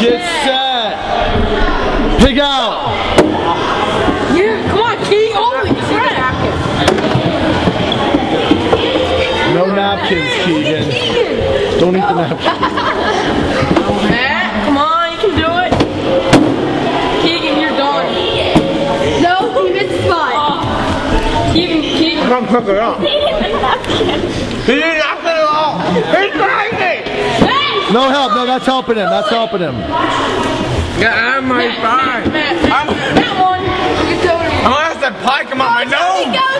Get set. Pig out. Yeah, come on, Key. Holy crap. No napkins, Keegan. Don't eat the napkins. Matt, come on, you can do it. Keegan, you're done. No, he missed the spot. Keegan. Come cook it up. He didn't miss the napkin. He didn't knock it at all. He's crazy. No help. No, that's helping him. That's helping him. Get out of my spine. Matt, that one. You can do it. Unless that pie come out my nose.